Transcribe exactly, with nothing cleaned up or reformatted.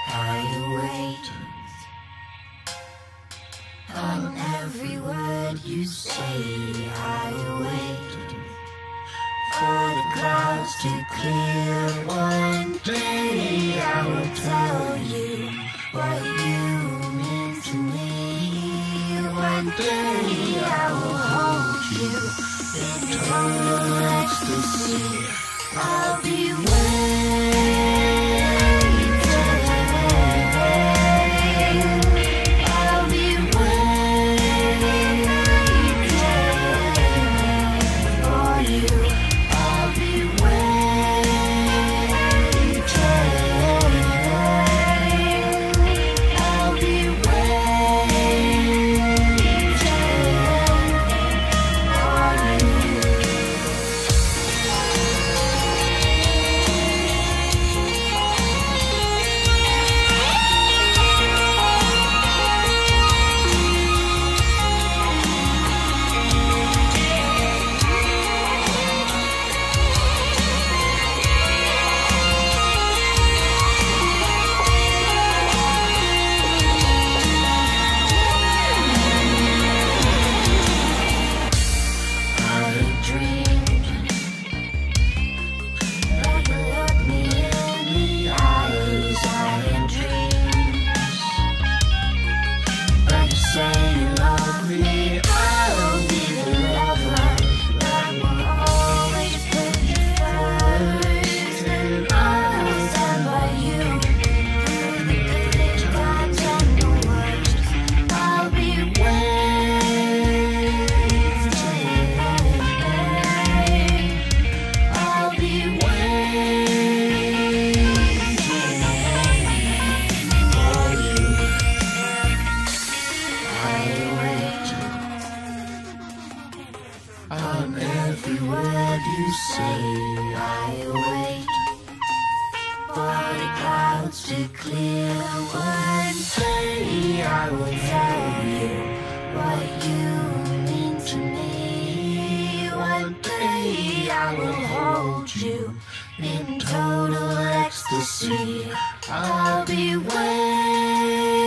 I wait on every word you say. I wait for the clouds to clear. One day I will tell you what you mean to me. One day I will hold you in total ecstasy. I'll be waiting. On every word you say, I wait for the clouds to clear. One day I will tell you what you mean to me. One day I will hold you in total ecstasy. I'll be waiting.